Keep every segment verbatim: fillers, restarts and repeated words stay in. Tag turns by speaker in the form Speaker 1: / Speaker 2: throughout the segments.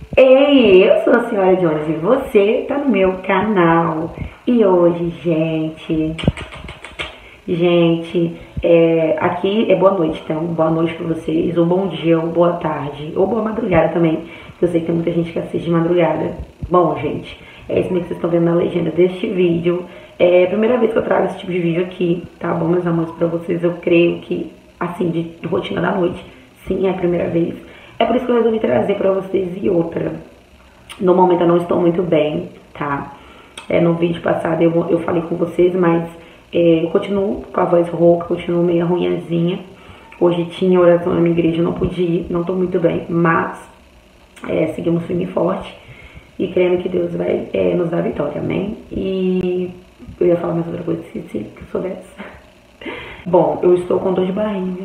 Speaker 1: Ei, eu sou a Senhora Jones e você tá no meu canal. E hoje, gente, gente, é, aqui é boa noite, então, boa noite pra vocês, ou bom dia, ou boa tarde, ou boa madrugada também, que eu sei que tem muita gente que assiste de madrugada. Bom, gente, é isso mesmo que vocês estão vendo na legenda deste vídeo. É a primeira vez que eu trago esse tipo de vídeo aqui, tá bom, meus amores, pra vocês. Eu creio que, assim, de rotina da noite, sim, é a primeira vez. É por isso que eu resolvi trazer pra vocês. E outra, no momento eu não estou muito bem, tá? É, no vídeo passado eu, eu falei com vocês, mas é, eu continuo com a voz rouca, continuo meio ruinhazinha. Hoje tinha oração na minha igreja, eu não pude ir, não tô muito bem, mas é, seguimos firme e forte e crendo que Deus vai é, nos dar vitória, amém? E eu ia falar mais outra coisa, se, se que eu soubesse. Bom, eu estou com dor de barriga.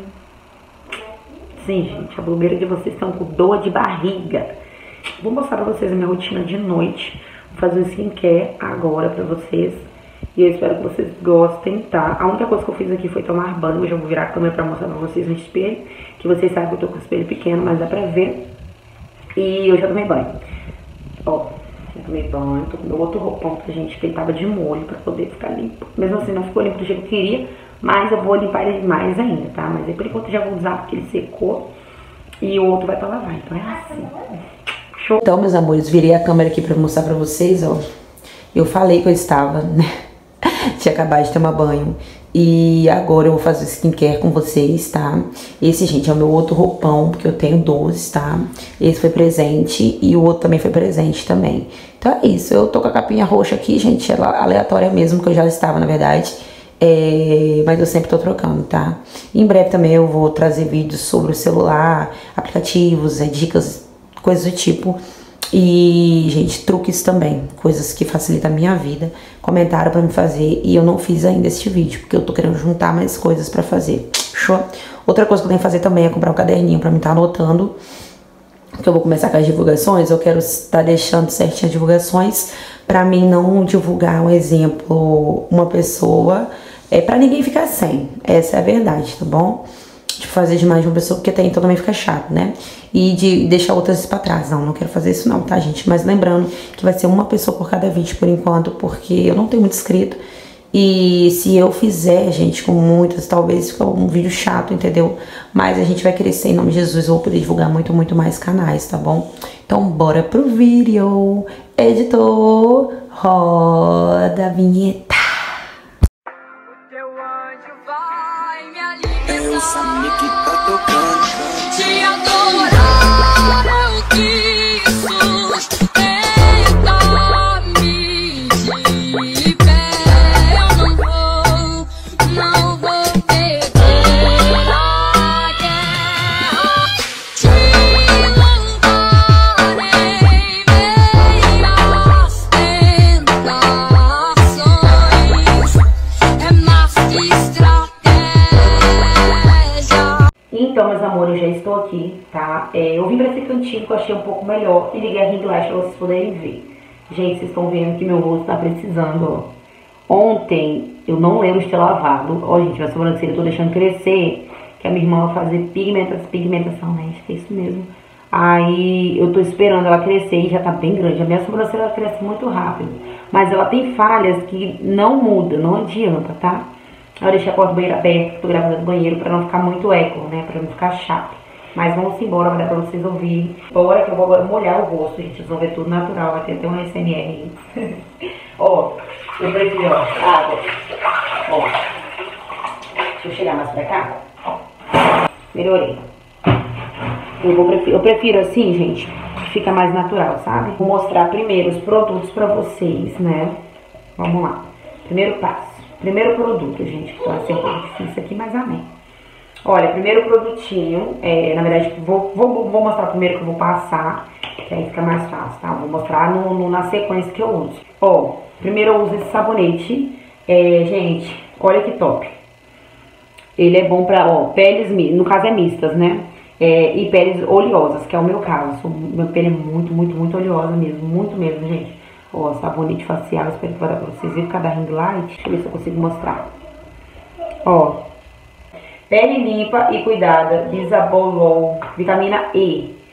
Speaker 1: Sim, gente, a blogueira de vocês estão com dor de barriga. Vou mostrar pra vocês a minha rotina de noite. Vou fazer um skincare agora pra vocês. E eu espero que vocês gostem, tá? A única coisa que eu fiz aqui foi tomar banho. Eu já vou virar a câmera pra mostrar pra vocês no espelho. Que vocês sabem que eu tô com o espelho pequeno, mas dá pra ver. E eu já tomei banho. Ó, já tomei banho. Tô com meu outro roupão pra gente, que ele tava de molho pra poder ficar limpo. Mesmo assim, não ficou limpo do jeito que eu queria. Mas eu vou limpar ele mais ainda, tá? Mas aí por enquanto eu já vou usar porque ele secou. E o outro vai pra lavar, então é assim. Show. Então, meus amores, virei a câmera aqui pra mostrar pra vocês, ó. Eu falei que eu estava, né? Tinha acabado de tomar banho. E agora eu vou fazer o skincare com vocês, tá? Esse, gente, é o meu outro roupão, porque eu tenho doze, tá? Esse foi presente e o outro também foi presente também. Então é isso, eu tô com a capinha roxa aqui, gente, ela aleatória mesmo, que eu já estava, na verdade. É, mas eu sempre tô trocando, tá? Em breve também eu vou trazer vídeos sobre o celular, aplicativos, é, dicas, coisas do tipo. E, gente, truques também, coisas que facilitam a minha vida. Comentaram pra me fazer e eu não fiz ainda este vídeo, porque eu tô querendo juntar mais coisas pra fazer. Show? Outra coisa que eu tenho que fazer também é comprar um caderninho pra mim estar anotando, porque eu vou começar com as divulgações. Eu quero estar deixando certinho as divulgações pra mim não divulgar, um exemplo, uma pessoa... É pra ninguém ficar sem, essa é a verdade, tá bom? De fazer demais de uma pessoa, porque até então também fica chato, né? E de deixar outras pra trás, não, não quero fazer isso não, tá, gente? Mas lembrando que vai ser uma pessoa por cada vídeo por enquanto, porque eu não tenho muito inscrito. E se eu fizer, gente, com muitas, talvez fique um vídeo chato, entendeu? Mas a gente vai crescer em nome de Jesus, eu vou poder divulgar muito, muito mais canais, tá bom? Então bora pro vídeo. Editor, roda a vinheta.
Speaker 2: Que tá tocando,
Speaker 3: te adorar eu quis sustentar me de pé. Eu não vou, não vou perder a guerra. Te louvar em meias tentações. É mais que estratégia.
Speaker 1: Então, meus amores, eu já estou aqui, tá? É, eu vim pra esse cantinho que eu achei um pouco melhor e liguei a ring light pra vocês poderem ver. Gente, vocês estão vendo que meu rosto tá precisando, ó. Ontem, eu não lembro de ter lavado. Ó, gente, minha sobrancelha eu tô deixando crescer, que a minha irmã vai fazer pigmentação, pigmentação, né? Acho que é isso mesmo. Aí, eu tô esperando ela crescer e já tá bem grande. A minha sobrancelha ela cresce muito rápido, mas ela tem falhas que não muda, não adianta, tá? Eu deixei a porta do banheiro aberta, tô gravando do banheiro pra não ficar muito eco, né? Pra não ficar chato. Mas vamos embora, vai dar pra vocês ouvirem. Bora que eu vou agora molhar o rosto, gente. Vocês vão ver tudo natural, vai ter até um S M R aí. Ó, eu prefiro, ó, água. Ó. Deixa eu chegar mais pra cá. Ó. Melhorei. Eu, vou prefiro, eu prefiro assim, gente, que fica mais natural, sabe? Vou mostrar primeiro os produtos pra vocês, né? Vamos lá. Primeiro passo. Primeiro produto, gente, que vai ser um pouco difícil aqui, mas amém. Olha, primeiro produtinho, é, na verdade, vou, vou, vou mostrar primeiro que eu vou passar, que aí fica mais fácil, tá? Vou mostrar no, no, na sequência que eu uso. Ó, primeiro eu uso esse sabonete, é, gente, olha que top. Ele é bom pra, ó, peles, no caso é mistas, né? É, e peles oleosas, que é o meu caso. Minha pele é muito, muito, muito oleosa mesmo, muito mesmo, gente. Ó, sabonete facial, espero que vai dar pra vocês verem cada ring light. Deixa eu ver se eu consigo mostrar. Ó, pele limpa e cuidada, Bisabolol, vitamina E.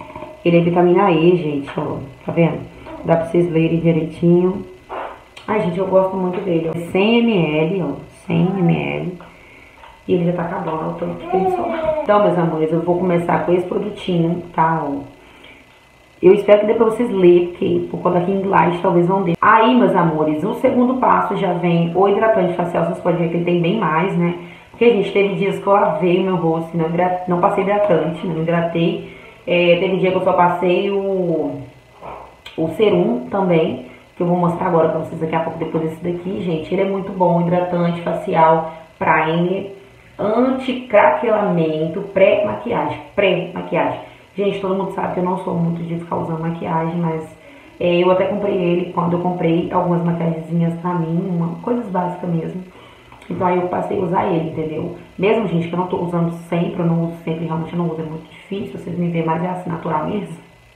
Speaker 1: Ele é vitamina E, gente, ó. Tá vendo? Dá pra vocês lerem direitinho. Ai, gente, eu gosto muito dele, ó. cem mililitros, ó. cem mililitros. E ele já tá acabando, então que tem só. Então, meus amores, eu vou começar com esse produtinho, tá, ó. Eu espero que dê pra vocês lerem, porque por conta aqui em inglês talvez não dê. Aí, meus amores, o segundo passo já vem o hidratante facial. Vocês podem ver que ele tem bem mais, né? Porque, gente, teve dias que eu lavei o meu rosto e não, não passei hidratante, não hidratei. É, teve dia que eu só passei o, o serum também, que eu vou mostrar agora pra vocês daqui a pouco, depois desse daqui, gente. Ele é muito bom, hidratante facial, primer, anti-craquelamento, pré-maquiagem, pré-maquiagem. Gente, todo mundo sabe que eu não sou muito de ficar usando maquiagem, mas é, eu até comprei ele quando eu comprei algumas maquiagenzinhas pra mim, uma, coisas básicas mesmo. Então aí eu passei a usar ele, entendeu? Mesmo, gente, que eu não tô usando sempre, eu não uso sempre, realmente eu não uso, é muito difícil, vocês me veem mais é assim, natural mesmo.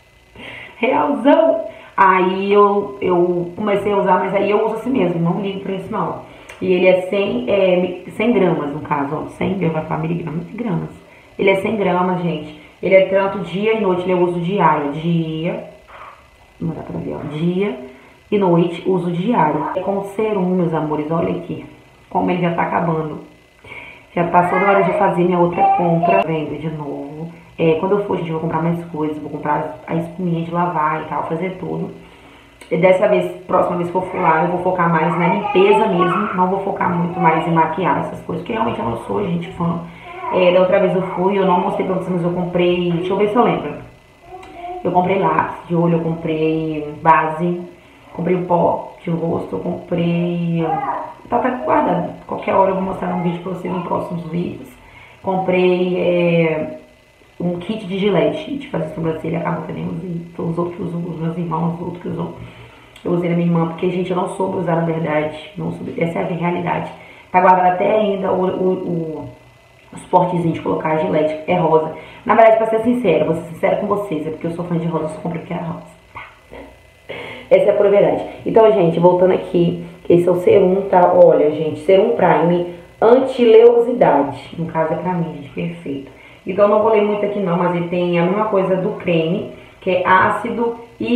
Speaker 1: Realzão! Aí eu, eu comecei a usar, mas aí eu uso assim mesmo, não ligo pra isso não. E ele é cem, é, cem gramas, no caso, ó, cem, eu vou falar miligramas, gramas. Ele é cem gramas, gente. Ele é tanto dia e noite, ele é uso diário. Dia, não dá pra ver, ó, dia e noite, uso diário. É com serum, meus amores, olha aqui, como ele já tá acabando. Já passou da hora de fazer minha outra compra. Vendo de novo. É, quando eu for, gente, eu vou comprar mais coisas, vou comprar a espuminha de lavar e tal, fazer tudo. E dessa vez, próxima vez que eu for lá, eu vou focar mais na limpeza mesmo, não vou focar muito mais em maquiar essas coisas, porque realmente eu não sou, gente, fã. É, da outra vez eu fui, eu não mostrei pra vocês, mas eu comprei, deixa eu ver se eu lembro. Eu comprei lápis de olho, eu comprei base, comprei o pó de rosto, eu comprei... Tá, tá guardado, qualquer hora eu vou mostrar um vídeo pra vocês em próximos vídeos. Comprei é, um kit de gilete, de fazer sobrancelha, acabou que eu nem usei. Os outros que usam, os meus irmãos, os outros que usam. Eu usei na minha irmã, porque, gente, eu não soube usar, na verdade. Não soube, essa é a realidade. Tá guardado até ainda o... o, o os portezinhos de colocar a gilete, é rosa. Na verdade, pra ser sincera, vou ser sincera com vocês, é porque eu sou fã de rosa, eu só comprei porque era rosa. Tá. Essa é a pura verdade. Então, gente, voltando aqui, esse é o serum, tá? Olha, gente, serum prime anti-oleosidade. No caso é pra mim, gente, perfeito. Então, eu não vou ler muito aqui não, mas ele tem a mesma coisa do creme, que é ácido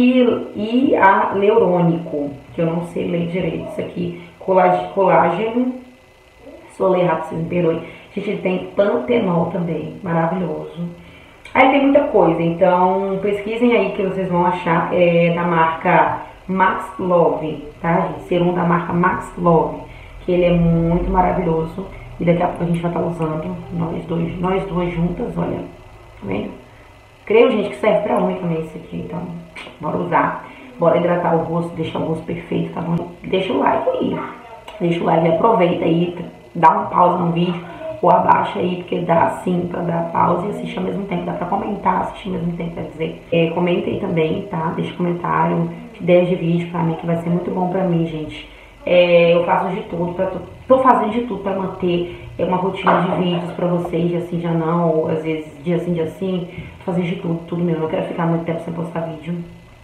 Speaker 1: hialurônico, que eu não sei ler direito. Isso aqui, colágeno, colágeno. Se eu ler rápido, vocês me perdoem. Gente, ele tem pantenol também, maravilhoso. Aí tem muita coisa, então pesquisem aí que vocês vão achar, é da marca Max Love, tá, gente? Serum da marca Max Love, que ele é muito maravilhoso. E daqui a pouco a gente vai estar usando, nós dois, nós duas juntas, olha, tá vendo? Creio, gente, que serve pra homem também esse aqui, então bora usar. Bora hidratar o rosto, deixar o rosto perfeito, tá bom? Deixa o like aí, deixa o like, aproveita aí, dá uma pausa no vídeo. Ou abaixa aí, porque dá assim pra dar pausa e assistir ao mesmo tempo. Dá pra comentar, assistir ao mesmo tempo, quer dizer. É, comenta aí também, tá? Deixa comentário, ideias de vídeo pra mim, que vai ser muito bom pra mim, gente. É, eu faço de tudo, pra, tô, tô fazendo de tudo pra manter é, uma rotina de vídeos pra vocês, dia sim, dia não, ou às vezes dia sim, dia sim. Tô fazendo de tudo, tudo mesmo. Não quero ficar muito tempo sem postar vídeo.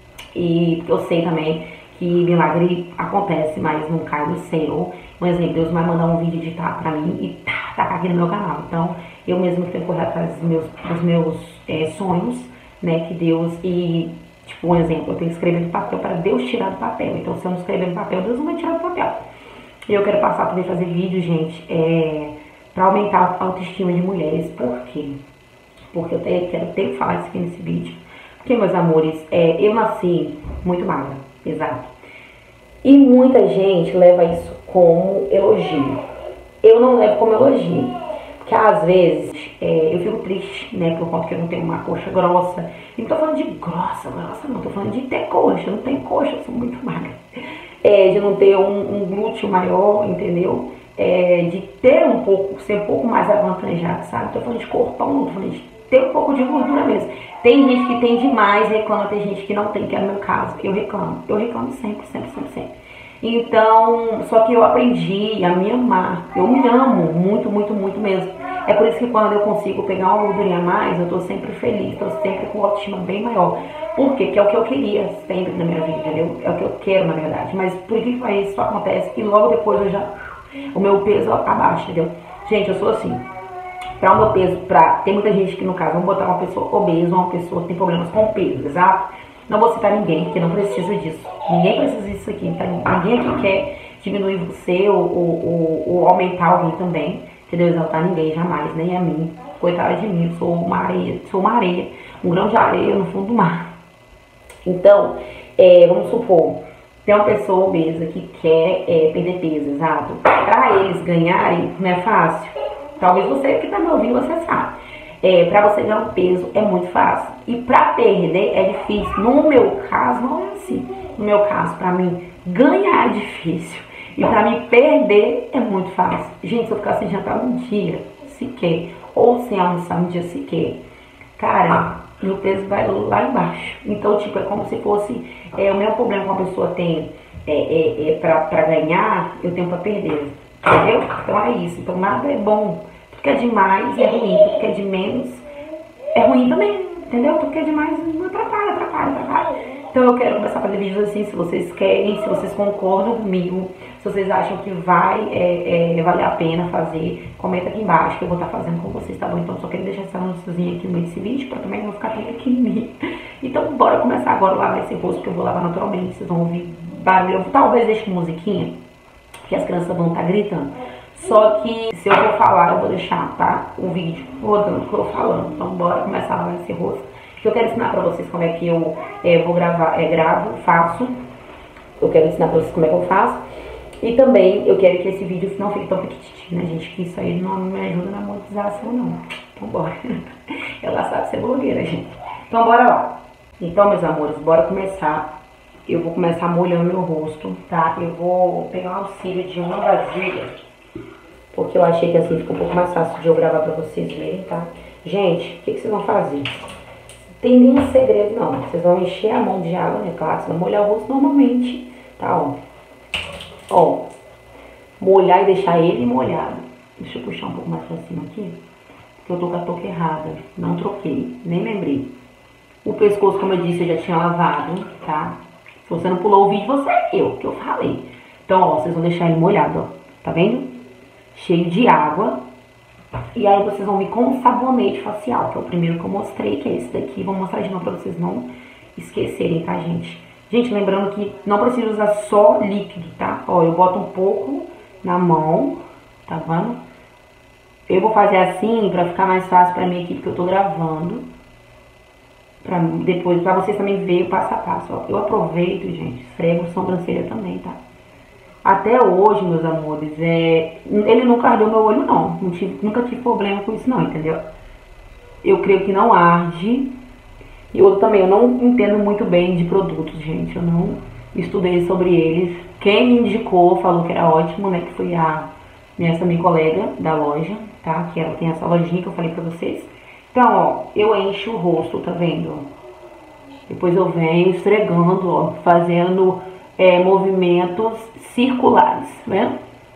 Speaker 1: E eu sei também que milagre acontece, mas não cai do céu. Um exemplo, Deus vai mandar um vídeo editado pra mim e tá, tacar aqui no meu canal. Então, eu mesmo que tenho que correr atrás dos meus, dos meus é, sonhos, né, que Deus, e, tipo, um exemplo, eu tenho que escrever no papel para Deus tirar do papel. Então, se eu não escrever no papel, Deus não vai tirar do papel. E eu quero passar também fazer vídeo, gente, é, pra aumentar a autoestima de mulheres. Por quê? Porque eu tenho, quero ter que falar isso aqui nesse vídeo. Porque, meus amores, é, eu nasci muito magra, exato. E muita gente leva isso como elogio. Eu não levo como elogio. Porque às vezes é, eu fico triste, né? Por conta que eu não tenho uma coxa grossa. E não tô falando de grossa, grossa não. Tô falando de ter coxa. Eu não tenho coxa, eu sou muito magra. É, de não ter um, um glúteo maior, entendeu? É, de ter um pouco, ser um pouco mais avantajado, sabe? Tô falando de corpão, não tô falando de ter um pouco de gordura mesmo. Tem gente que tem demais, reclama, tem gente que não tem, que é o meu caso. Eu reclamo, eu reclamo sempre, sempre, sempre, sempre. Então, só que eu aprendi a me amar. Eu me amo muito, muito, muito mesmo. É por isso que quando eu consigo pegar uma gordurinha a mais, eu tô sempre feliz, tô sempre com autoestima bem maior. Por quê? Porque é o que eu queria sempre na minha vida, entendeu? É o que eu quero, na verdade. Mas por que que isso acontece? E logo depois eu já... O meu peso abaixa, entendeu? Gente, eu sou assim. Para o meu peso, pra, tem muita gente que no caso, vamos botar uma pessoa obesa, uma pessoa que tem problemas com peso, exato? Não vou citar ninguém, porque não precisa disso. Ninguém precisa disso aqui, tá? Ninguém aqui quer diminuir você ou, ou, ou, ou aumentar alguém também, entendeu? Exaltar ninguém, jamais, nem a mim. Coitada de mim, eu sou uma areia, sou uma areia, um grão de areia no fundo do mar. Então, é, vamos supor, tem uma pessoa obesa que quer é, perder peso, exato? Para eles ganharem, não é fácil? Talvez você que tá me ouvindo, você sabe. É, para você ganhar um peso é muito fácil. E para perder é difícil. No meu caso, não é assim. No meu caso, para mim, ganhar é difícil. E para mim, perder é muito fácil. Gente, se eu ficar sem jantar um dia, sequer, ou sem almoçar um dia sequer, cara, meu peso vai lá embaixo. Então, tipo, é como se fosse é, o mesmo problema que uma pessoa tem é, é, é, para ganhar, eu tenho para perder. Entendeu? Então é isso. Então nada é bom. Tudo que é demais é ruim. Tudo que é de menos é ruim também. Entendeu? Tudo que é demais não atrapalha, atrapalha, atrapalha. Então eu quero começar a fazer vídeos assim, se vocês querem, se vocês concordam comigo, se vocês acham que vai é, é, valer a pena fazer, comenta aqui embaixo que eu vou estar fazendo com vocês, tá bom? Então só queria deixar essa anúnciozinha aqui no meio desse vídeo, pra também não ficar tão pequenininho. Então bora começar agora a lavar esse rosto, que eu vou lavar naturalmente, vocês vão ouvir barulho. Eu talvez deixe musiquinha, que as crianças vão estar gritando. Só que se eu for falar, eu vou deixar, tá? O vídeo rodando que eu vou falando. Então bora começar a lavar esse rosto. Que eu quero ensinar pra vocês como é que eu é, vou gravar, é, gravo, faço. Eu quero ensinar pra vocês como é que eu faço. E também eu quero que esse vídeo não fique tão pequititinho, né, gente? Que isso aí não me ajuda na monetização, não. Então bora. Ela sabe ser blogueira, gente. Então bora lá. Então, meus amores, bora começar. Eu vou começar molhando meu rosto, tá? Eu vou pegar um auxílio de uma vasilha, porque eu achei que assim fica um pouco mais fácil de eu gravar pra vocês verem, tá? Gente, o que, que vocês vão fazer? Tem nenhum segredo, não. Vocês vão encher a mão de água, né? Claro, vocês vão molhar o rosto normalmente, tá? Ó. Ó. Molhar e deixar ele molhado. Deixa eu puxar um pouco mais pra cima aqui, porque eu tô com a touca errada. Não troquei, nem lembrei. O pescoço, como eu disse, eu já tinha lavado, tá? Se você não pulou o vídeo, você é eu, que eu falei. Então, ó, vocês vão deixar ele molhado, ó. Tá vendo? Cheio de água. E aí vocês vão vir com um sabonete facial, que é o primeiro que eu mostrei, que é esse daqui. Vou mostrar de novo pra vocês não esquecerem, tá, gente? Gente, lembrando que não precisa usar só líquido, tá? Ó, eu boto um pouco na mão, tá vendo? Eu vou fazer assim pra ficar mais fácil pra mim aqui, porque eu tô gravando. Pra depois, pra vocês também verem o passo a passo, ó. Eu aproveito, gente, esfrego sobrancelha também, tá? Até hoje, meus amores, é... ele nunca ardeu meu olho, não. não tive, nunca tive problema com isso, não, entendeu? Eu creio que não arde. E outro também, eu não entendo muito bem de produtos, gente. Eu não estudei sobre eles. Quem me indicou, falou que era ótimo, né? Que foi a minha, essa minha colega da loja, tá? Que ela tem essa lojinha que eu falei pra vocês. Então, ó, eu encho o rosto, tá vendo? Depois eu venho esfregando, ó, fazendo é, movimentos circulares, né?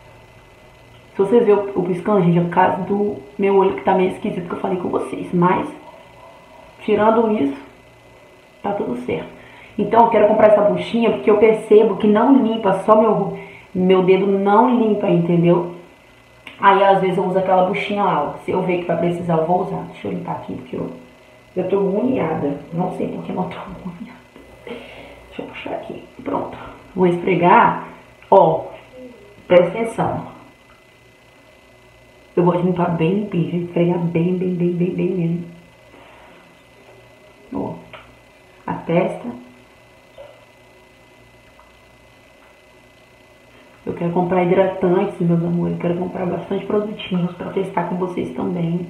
Speaker 1: Se vocês verem o, o piscando, gente, é por causa do meu olho que tá meio esquisito que eu falei com vocês. Mas, tirando isso, tá tudo certo. Então, eu quero comprar essa buchinha porque eu percebo que não limpa, só meu, meu dedo não limpa, entendeu? Aí, às vezes, eu uso aquela buchinha lá, ó. Se eu ver que vai precisar, eu vou usar. Deixa eu limpar aqui, porque eu, eu tô agoniada. Não sei por que eu tô agoniada. Deixa eu puxar aqui. Pronto. Vou esfregar. Ó, presta atenção. Eu gosto de limpar bem limpinho, gente. Esfregar bem, bem, bem, bem, bem mesmo. Ó, a testa. Eu quero comprar hidratantes, meus amores. Eu quero comprar bastante produtinhos pra testar com vocês também.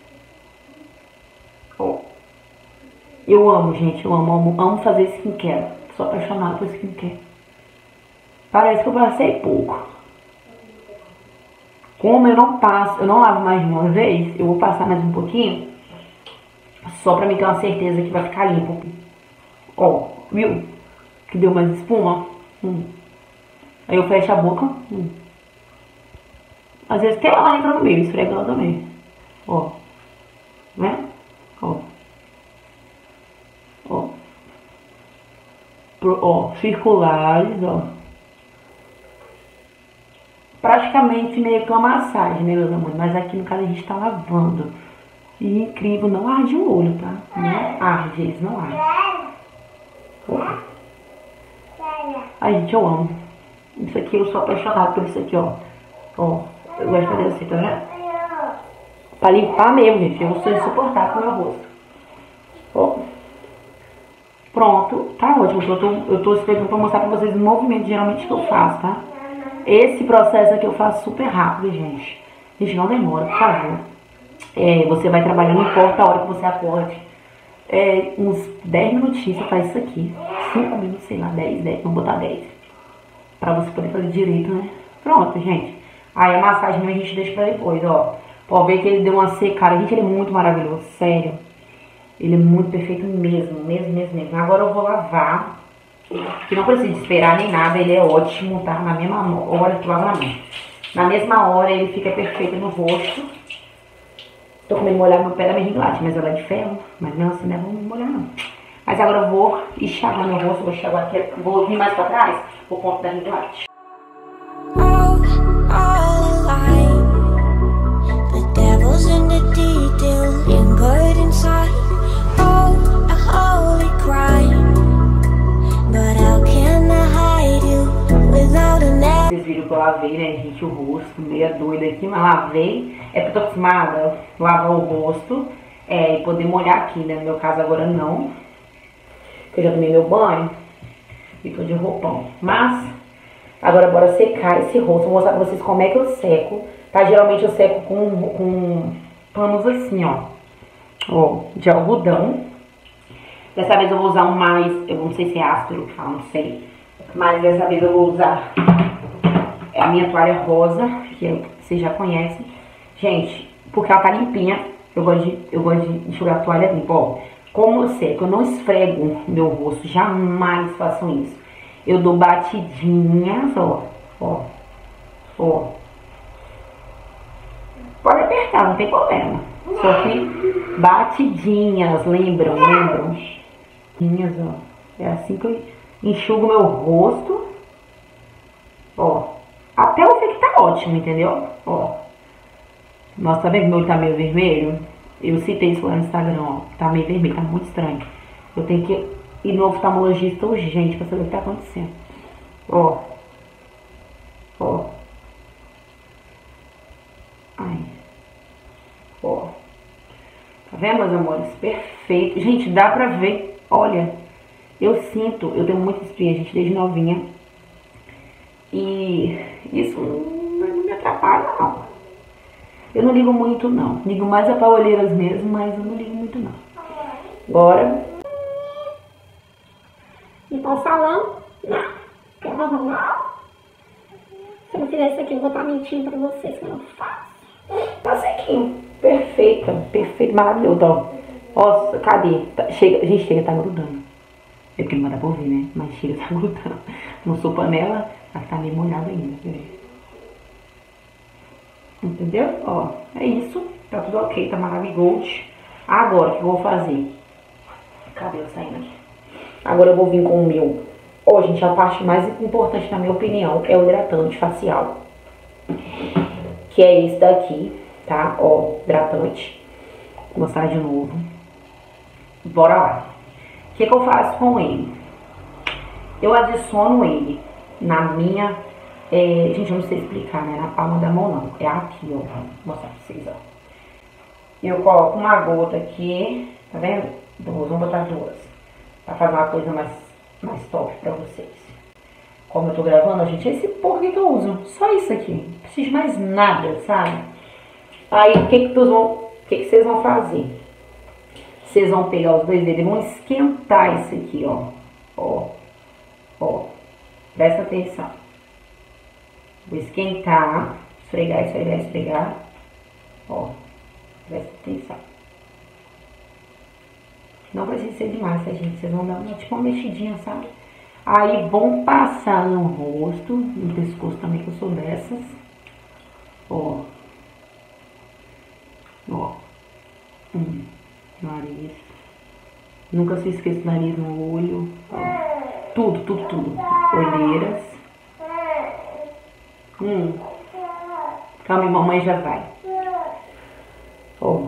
Speaker 1: Ó. Eu amo, gente. Eu amo, amo, amo fazer skincare. Sou apaixonada por skincare. Parece que eu passei pouco. Como eu não passo, eu não lavo mais de uma vez, eu vou passar mais um pouquinho. Só pra mim ter uma certeza que vai ficar limpo. Ó, viu? Que deu mais espuma. Hum. Aí eu fecho a boca. Hum. Às vezes até ela entra no meio, esfrega ela também. Ó. Né? Ó. Ó. Pro, ó, circulares, ó. Pra praticamente meio que uma massagem, né, meus amores? Mas aqui no caso a gente tá lavando. E incrível, não arde o olho, tá? Não arde, eles não ardem. Oh. Ai, gente, eu amo. Isso aqui eu sou apaixonada por isso aqui, ó. Ó, eu gosto de fazer assim, tá vendo? Pra limpar mesmo, gente. Eu sou insuportável com o meu rosto. Ó. Pronto, tá ótimo. Eu tô, eu tô esperando pra mostrar pra vocês o movimento geralmente que eu faço, tá? Esse processo aqui eu faço super rápido, gente. Gente, não demora, por favor. É, você vai trabalhar, não importa a hora que você acorde. É, uns dez minutinhos você faz isso aqui. cinco minutos, sei lá, dez, dez, vamos botar dez. Pra você poder fazer direito, né? Pronto, gente. Aí a massagem a gente deixa pra depois, ó. Pode ver que ele deu uma secada. Gente, ele é muito maravilhoso, sério. Ele é muito perfeito mesmo, mesmo, mesmo, mesmo. Agora eu vou lavar. Que não precisa esperar nem nada, ele é ótimo, tá? Na mesma hora que lava na mão. Na mesma hora ele fica perfeito no rosto. Tô com ele molhado no pé da minha ring light, mas ela é de ferro. Mas mesmo assim não é bom molhar não. Mas agora eu vou enxaguar meu rosto, vou enxaguar aqui, vou vir mais pra trás, por conta da ring light.
Speaker 3: All, all alive. The devil's in the detail, lingered inside. Oh, a holy crime. But how can I hide you without a net?
Speaker 1: Vocês viram que eu lavei, né, gente, o rosto, meio doida aqui, mas lavei. É porque eu tô acostumada a lavar o rosto é, e poder molhar aqui, né? No meu caso agora não. Porque eu já tomei meu banho e tô de roupão. Mas, agora bora secar esse rosto. Vou mostrar pra vocês como é que eu seco. Tá? Geralmente eu seco com, com panos assim, ó. Ó, de algodão. Dessa vez eu vou usar um mais, eu não sei se é áspero que fala, não sei. Mas dessa vez eu vou usar a minha toalha rosa, que é, vocês já conhecem. Gente, porque ela tá limpinha, eu gosto de, eu gosto de enxugar a toalha limpa, ó. Como eu seco, eu não esfrego meu rosto, jamais faço isso. Eu dou batidinhas, ó, ó, ó. Pode apertar, não tem problema. Só que batidinhas, lembram, lembram? Batidinhas, ó. É assim que eu enxugo meu rosto, ó. Até eu ver que tá ótimo, entendeu? Ó. Nossa, tá vendo que meu olho tá meio vermelho? Eu citei isso lá no Instagram, ó. Tá meio vermelho, tá muito estranho. Eu tenho que ir no oftalmologista urgente pra saber o que tá acontecendo. Ó. Ó. Ai. Ó. Tá vendo, meus amores? Perfeito. Gente, dá pra ver. Olha, eu sinto, eu tenho muita espinha, gente, desde novinha. E isso não me atrapalha, não. Eu não ligo muito, não. Ligo mais a pra olheiras mesmo, mas eu não ligo muito, não. Agora.
Speaker 4: Então, salão, não. Eu não vou lá. Se eu não fizer isso aqui, eu vou estar mentindo pra vocês que eu não faço.
Speaker 1: Tá sequinho. Perfeita. Perfeito, maravilhoso, ó. Nossa, cadê? Tá, chega, gente, chega, tá grudando. É porque não vai dar pra ouvir, né? Mas chega, tá grudando. Não sou panela, mas tá meio molhado ainda, quer ver? Entendeu? Ó, é isso. Tá tudo ok, tá maravilhoso. Agora, o que eu vou fazer? Cabelo saindo aqui. Agora eu vou vir com o meu. Ó, gente, a parte mais importante, na minha opinião, é o hidratante facial. Que é esse daqui, tá? Ó, hidratante. Vou mostrar de novo. Bora lá. O que que eu faço com ele? Eu adiciono ele na minha... É, gente, eu não sei explicar, né? Na palma da mão, não. É aqui, ó. Vou mostrar pra vocês, ó. Eu coloco uma gota aqui. Tá vendo? Duas. Vamos botar duas. Pra fazer uma coisa mais, mais top pra vocês. Como eu tô gravando, gente, esse porco que eu uso. Só isso aqui. Não preciso de mais nada, sabe? Aí, o que que, vocês vão, o que que vocês vão fazer? Vocês vão pegar os dois dedos e vão esquentar isso aqui, ó. Ó. Ó. Presta atenção. Vou esquentar, esfregar, esfregar, esfregar. Ó, presta atenção. Não precisa ser demais, tá, gente? Vocês vão dar uma, tipo uma mexidinha, sabe? Aí vão passar no rosto, no pescoço também, que eu sou dessas. Ó. Ó. Hum, nariz. Nunca se esqueça do nariz no olho. Ó. Tudo, tudo, tudo. Olheiras. Hum. Calma, mamãe já vai. Ó.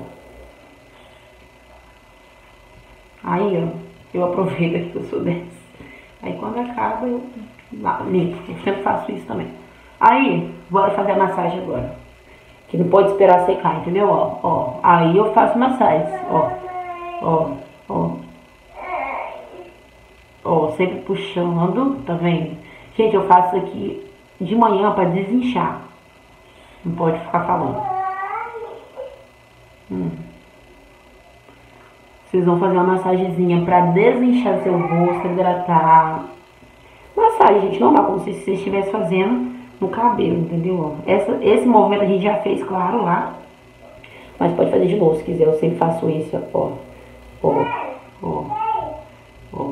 Speaker 1: Aí, ó, eu aproveito aqui que eu sou dessa. Aí quando acaba, eu limpo. Eu sempre faço isso também. Aí, bora fazer a massagem agora. Que não pode esperar secar, entendeu? Ó, ó. Aí eu faço massagem, ó. Ó, ó. Ó, sempre puxando, tá vendo? Gente, eu faço isso aqui de manhã pra desinchar. Não pode ficar falando. Hum. Vocês vão fazer uma massagenzinha pra desinchar seu rosto, hidratar. Massagem, gente, normal, como se você estivesse fazendo no cabelo, entendeu? Essa, esse movimento a gente já fez, claro, lá. Mas pode fazer de novo, se quiser. Eu sempre faço isso, ó. Ó, ó, ó.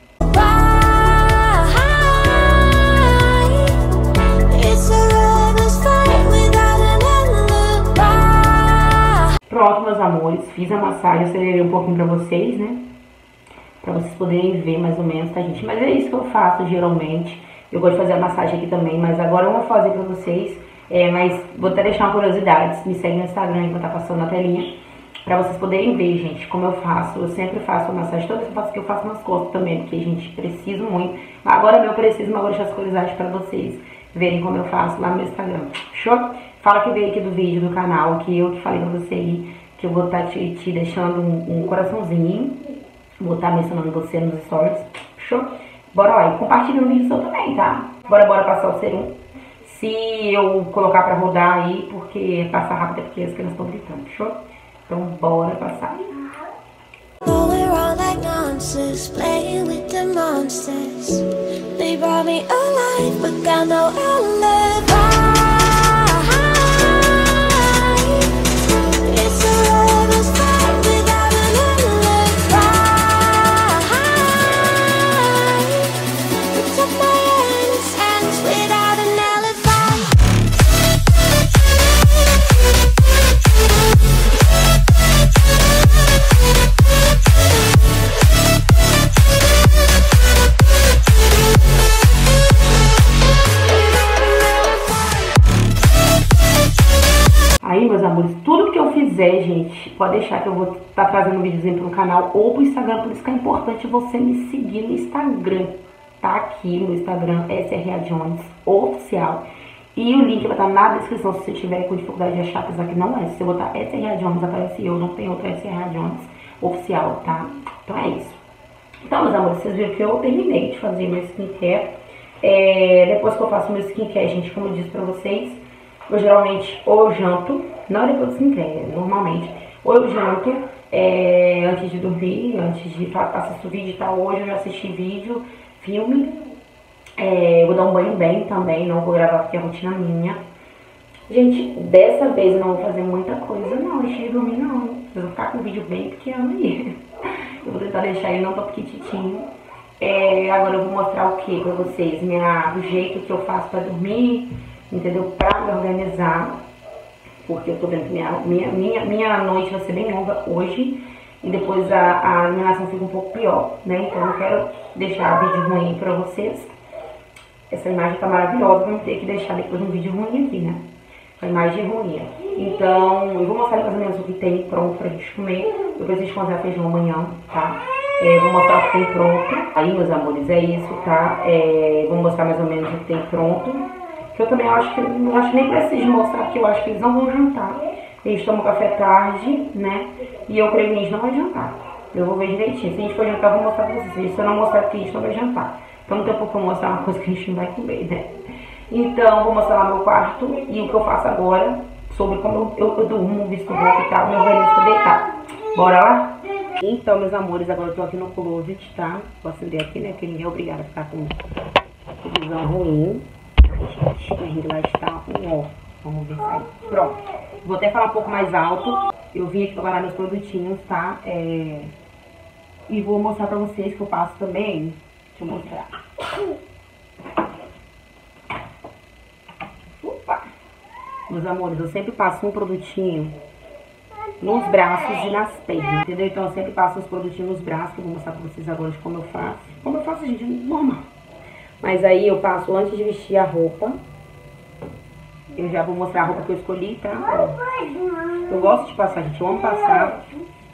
Speaker 1: Pronto, meus amores, fiz a massagem, acelerei um pouquinho pra vocês, né? Pra vocês poderem ver mais ou menos, tá, gente? Mas é isso que eu faço, geralmente. Eu gosto de fazer a massagem aqui também, mas agora eu vou fazer pra vocês. É, mas vou até deixar uma curiosidade. Me segue no Instagram, que vai estar passando na telinha. Pra vocês poderem ver, gente, como eu faço. Eu sempre faço a massagem, toda vez que eu faço aqui, eu faço nas costas também, porque, gente, preciso muito. Agora meu preciso, mas vou deixar as curiosidades pra vocês verem como eu faço lá no meu Instagram. Show? Fala que veio aqui do vídeo do canal, que eu que falei pra você aí, que eu vou estar te, te deixando um, um coraçãozinho. Vou estar mencionando você nos stories. Show? Bora lá, e compartilha o vídeo seu também, tá? Bora, bora passar o serum. Se eu colocar pra rodar aí, porque passa rápido é porque as crianças estão gritando, show? Então bora passar.
Speaker 3: Going around like monsters, playing with the monsters. They brought me alive, but got no alibi. It's a lover's fight without an alibi. It's up my hands, hands without an alibi.
Speaker 1: Aí, meus amores, tudo que eu fizer, gente, pode deixar que eu vou estar trazendo um videozinho pro canal ou pro Instagram. Por isso que é importante você me seguir no Instagram. Tá aqui no Instagram, S R A Jones Oficial. E o link vai estar na descrição se você tiver com dificuldade de achar, apesar que não é. Se você botar S R A Jones, aparece eu, não tem outra S R A Jones Oficial, tá? Então é isso. Então, meus amores, vocês viram que eu terminei de fazer meu skincare. É, depois que eu faço meu skincare, gente, como eu disse pra vocês, eu geralmente ou eu janto, não depois do skincare, normalmente, ou eu janto é, antes de dormir, antes de assistir vídeo e tal. Hoje eu já assisti vídeo, filme, é, eu vou dar um banho bem também, não vou gravar porque é rotina minha. Gente, dessa vez eu não vou fazer muita coisa não, antes de dormir não, eu vou ficar com o vídeo bem pequeno aí. Eu vou tentar deixar ele não tão pequititinho. É, agora eu vou mostrar o que pra vocês, minha, o jeito que eu faço pra dormir, entendeu? Pra me organizar, porque eu tô vendo que minha, minha, minha, minha noite vai ser bem longa hoje e depois a, a iluminação fica um pouco pior, né? Então eu quero deixar vídeo ruim pra vocês. Essa imagem tá maravilhosa, vamos ter que deixar depois um vídeo ruim aqui, né? A imagem ruim. Então eu vou mostrar mais ou menos o que tem pronto pra gente comer. Depois a gente fazer feijão amanhã, tá? É, vou mostrar o que tem pronto. Aí, meus amores, é isso, tá? É, vou mostrar mais ou menos o que tem pronto. Que eu também acho que não acho nem preciso mostrar, porque eu acho que eles não vão jantar. Eles tomam café tarde, né? E eu creio que a gente não vai jantar. Eu vou ver direitinho. Se a gente for jantar, eu vou mostrar pra vocês. Se eu não mostrar aqui, a gente não vai jantar. Então não tem pouco pra mostrar uma coisa que a gente não vai comer, né? Então, vou mostrar lá meu quarto e o que eu faço agora sobre como eu, eu, eu durmo, visto roupa e tal, meu organizo pra deitar. Bora lá? Então, meus amores, agora eu tô aqui no closet, tá? Vou acender aqui, né? Porque ninguém é obrigado a ficar com visão ruim. Gente, a gente lá está um ó. Vamos ver isso aí. Pronto. Vou até falar um pouco mais alto. Eu vim aqui preparar meus produtinhos, tá? É... E vou mostrar pra vocês que eu passo também. Deixa eu mostrar. Opa! Meus amores, eu sempre passo um produtinho nos braços e nas pernas, entendeu? Então eu sempre passo os produtinhos nos braços, que eu vou mostrar pra vocês agora de como eu faço. Como eu faço, gente, é normal. Mas aí eu passo antes de vestir a roupa. Eu já vou mostrar a roupa que eu escolhi, tá? Eu gosto de passar, gente. Eu amo passar.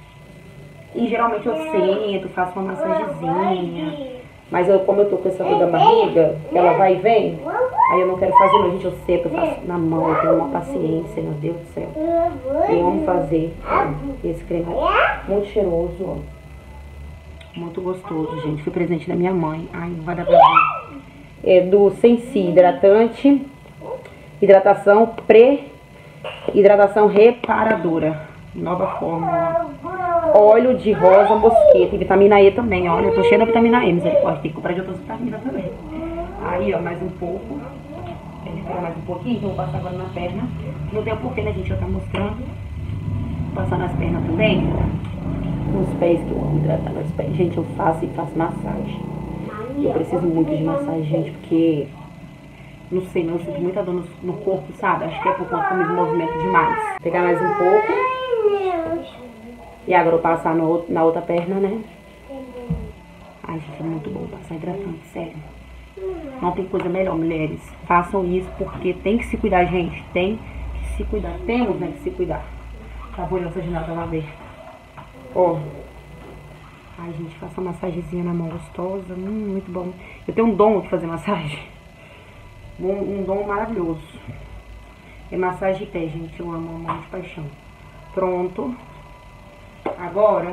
Speaker 1: E geralmente eu sento, faço uma massagenzinha. Mas eu, como eu tô com essa dor da barriga, ela vai e vem, aí eu não quero fazer, não, gente. Eu sento, eu faço na mão, eu tenho uma paciência, meu Deus do céu. Eu amo fazer. Esse creme é muito cheiroso, ó. Muito gostoso, gente. Foi presente da minha mãe. Ai, não vai dar pra ver. É do Sensi, hidratante, hidratação pré, hidratação reparadora. Nova fórmula. Óleo de rosa mosqueta e vitamina E também, olha. Eu tô cheia da vitamina E, misericórdia. Tem que comprar de outras vitaminas também. Aí, ó, mais um pouco. Ele fica mais um pouquinho, então eu vou passar agora na perna. Não tem um porquê, né, gente? Eu tá mostrando. Passar nas pernas também. Nos pés, que eu amo hidratar meus pés. Gente, eu faço e faço massagem. Eu preciso muito de massagem, gente, porque... Não sei, não, eu sinto muita dor no, no corpo, sabe? Acho que é por conta que eu me movimento demais. Vou pegar mais um pouco. E agora eu passar no, na outra perna, né? Ai, gente, é muito bom passar hidratante, sério. Não tem coisa melhor, mulheres. Façam isso porque tem que se cuidar, gente. Tem que se cuidar. Temos, né, que se cuidar. Tá, vou olhar essa janela pra lá ver. Ó. Ai, gente, faça uma massagenzinha na mão gostosa. Hum, muito bom. Eu tenho um dom de fazer massagem. Um, um dom maravilhoso. É massagem de pé, gente. Eu amo, amo de paixão. Pronto. Agora,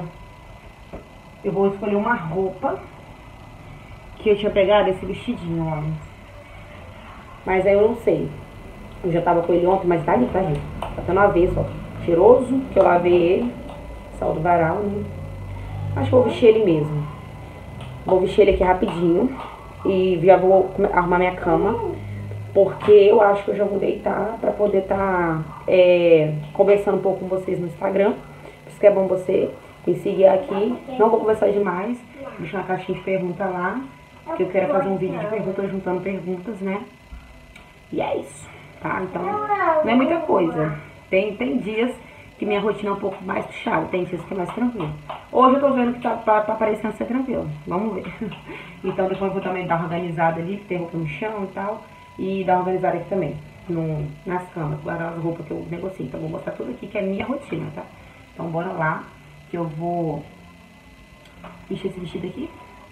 Speaker 1: eu vou escolher uma roupa que eu tinha pegado esse vestidinho, ó. Mas aí eu não sei. Eu já tava com ele ontem, mas tá ali, tá, gente? Tá até no avesso, ó. Cheiroso, que eu lavei ele. Sal do varal, né? Acho que vou vestir ele mesmo. Vou vestir ele aqui rapidinho. E já vou arrumar minha cama. Porque eu acho que eu já vou deitar pra poder tá é, conversando um pouco com vocês no Instagram. Por isso que é bom você me seguir aqui. Não vou conversar demais. Deixa uma caixinha de pergunta lá. Que eu quero fazer um vídeo de perguntas, juntando perguntas, né? E é isso, tá? Então, não é muita coisa. Tem, tem dias que minha rotina é um pouco mais puxada. Tem dias que é mais tranquilo. Hoje eu tô vendo que tá, tá, tá parecendo ser tranquilo. Vamos ver. Então depois eu vou também dar uma organizada ali, que tem roupa no chão e tal. E dar uma organizada aqui também, no, nas camas, guardar as roupas que eu negocio. Então vou mostrar tudo aqui, que é minha rotina, tá? Então bora lá, que eu vou vestir esse vestido aqui.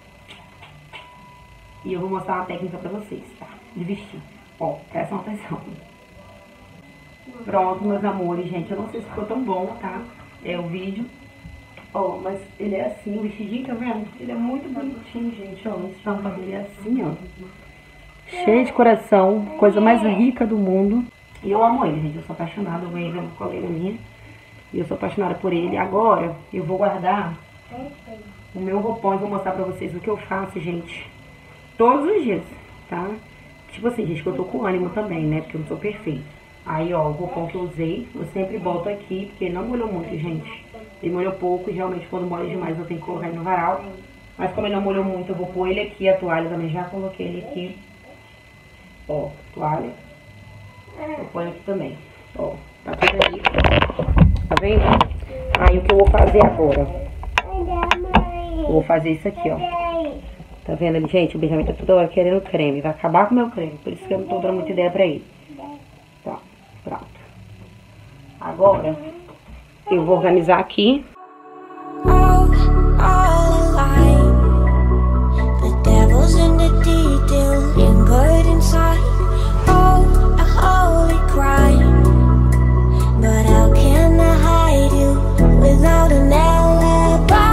Speaker 1: E eu vou mostrar uma técnica pra vocês, tá? De vestir. Ó, prestem atenção. Pronto, meus amores, gente. Eu não sei se ficou tão bom, tá? É o vídeo. Ó, mas ele é assim, o vestidinho, tá vendo? Ele é muito bonitinho, gente. Ó, a estampa dele é assim, ó. Cheio de coração, coisa mais rica do mundo. E eu amo ele, gente. Eu sou apaixonada. Eu ganhei de uma colega minha. E eu sou apaixonada por ele. Agora, eu vou guardar o meu roupão e vou mostrar pra vocês o que eu faço, gente. Todos os dias, tá? Tipo assim, gente, que eu tô com ânimo também, né? Porque eu não sou perfeita. Aí, ó, o roupão que eu usei, eu sempre boto aqui, porque não molhou muito, gente. Ele molhou pouco e realmente quando molha demais eu tenho que colocar ele no varal. Mas como ele não molhou muito, eu vou pôr ele aqui. A toalha também já coloquei ele aqui. Ó, toalha. Eu ponho aqui também. Ó, tá tudo aí. Tá vendo? Aí o que eu vou fazer agora? Eu vou fazer isso aqui, ó. Tá vendo ali, gente? O Benjamin tá toda hora querendo creme. Vai acabar com o meu creme. Por isso que eu não tô dando muita ideia pra ele. Tá, pronto. Agora, eu vou organizar aqui.
Speaker 3: All, all alive. The devil's in the detail, lingered inside. Oh, a holy crime. But how can I hide you without an alibi?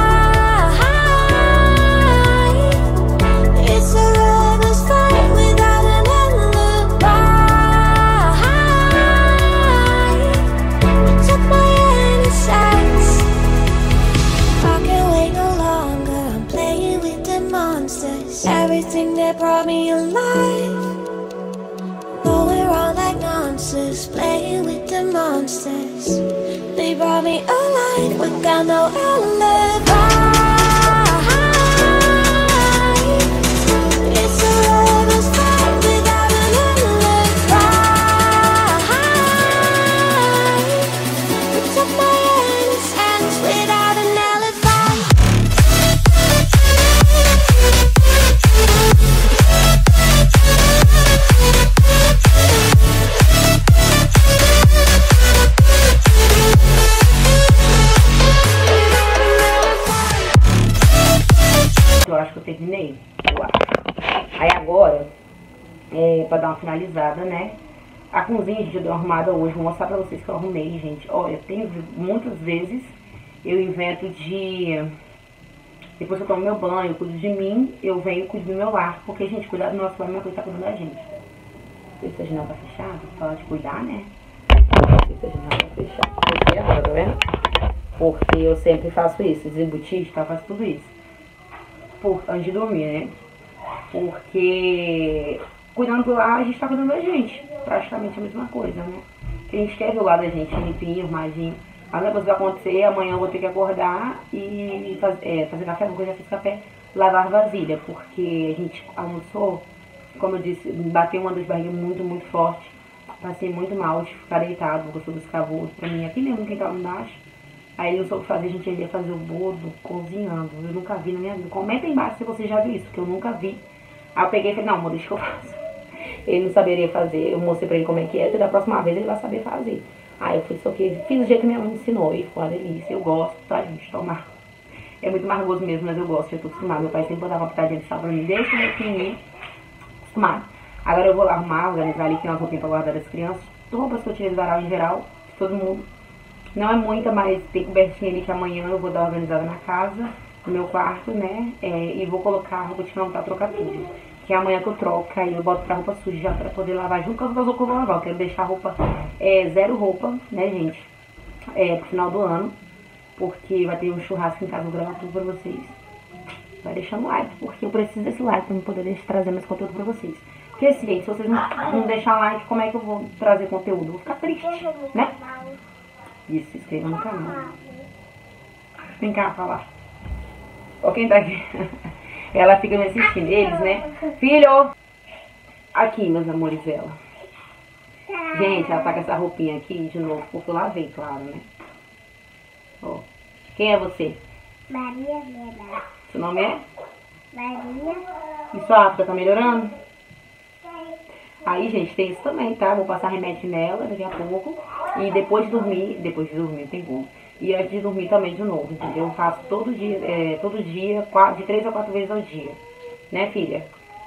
Speaker 3: It's a lover's fight without an alibi. You took my innocence. I can't wait no longer. I'm playing with the monsters. Everything that brought me alive. Going around like monsters, playing with the monsters. They brought me alive, but got no alibi. It's a lover's fight without an alibi. You took my innocence without an alibi.
Speaker 1: Aí agora, é, pra dar uma finalizada, né? A cozinha, gente, eu dei uma arrumada hoje. Vou mostrar pra vocês que eu arrumei, gente. Olha, tem muitas vezes eu invento de... Depois que eu tomo meu banho, eu cuido de mim, eu venho e cuido do meu lar. Porque, gente, cuidar do nosso lar não é coisa que tá cuidando da gente. Não sei se a janela tá fechada, fala de cuidar, né? Não sei se a janela tá fechada. Fechei agora, tá vendo? Porque eu sempre faço isso, desembutir, tá? Eu faço tudo isso. Por, antes de dormir, né? Porque cuidando do lar, a gente tá cuidando da gente. Praticamente a mesma coisa, né? Que a gente quer ver o lado da gente limpinho, arrumadinho. Mas depois vai acontecer, amanhã eu vou ter que acordar e faz, é, fazer café, porque eu já fiz café, lavar vasilha. Porque a gente almoçou, como eu disse, bateu uma dor de barriga muito, muito forte. Passei muito mal de ficar deitado, gostou dos escavoso pra mim. Aqui mesmo, quem tava embaixo. Aí eu soube fazer, a gente ia fazer o bolo cozinhando. Eu nunca vi na minha vida. Comenta aí embaixo se você já viu isso, porque eu nunca vi. Aí eu peguei e falei, não, amor, deixa que eu faço. Ele não saberia fazer, eu mostrei pra ele como é que é, e da próxima vez ele vai saber fazer. Aí eu fiz só que fiz do jeito que minha mãe me ensinou e ficou uma delícia. Eu gosto, tá, gente? Tomar. É muito margoso mesmo, mas eu gosto, eu tô acostumada. Meu pai sempre botava uma pitadinha de sal pra mim, desde meu pequenininho, acostumado. Agora eu vou lá arrumar, organizar ali, tem umas roupinhas pra guardar das crianças. Roupas que eu tirei do varal em geral, todo mundo. Não é muita, mas tem cobertinha ali que amanhã eu vou dar uma organizada na casa, no meu quarto, né? É, e vou colocar a roupa de cama pra trocar tudo. Que é amanhã que eu troco, aí eu boto pra roupa suja já pra poder lavar junto com as roupas que eu vou lavar. Eu quero deixar a roupa, é, zero roupa, né, gente? É, pro final do ano. Porque vai ter um churrasco em casa, eu vou gravar tudo pra vocês. Vai deixando like, porque eu preciso desse like pra eu poder deixar, trazer mais conteúdo pra vocês. Porque assim, gente, se vocês não, não deixar like, como é que eu vou trazer conteúdo? Eu vou ficar triste, né? E se inscreva no canal. Vem cá falar. Ó quem tá aqui. Ela fica me assistindo. Eles, né? Filho! Aqui, meus amores, ela. Gente, ela tá com essa roupinha aqui de novo, porque eu lavei, claro, né? Ó. Quem é você?
Speaker 4: Maria Vera.
Speaker 1: Seu nome é?
Speaker 4: Maria.
Speaker 1: E sua afta tá melhorando? Aí, gente, tem isso também, tá? Vou passar remédio nela daqui a pouco. E depois de dormir, depois de dormir, tem como. E antes de dormir também de novo, entendeu? Eu faço todo dia, é, todo dia, quatro, de três a quatro vezes ao dia. Né, filha?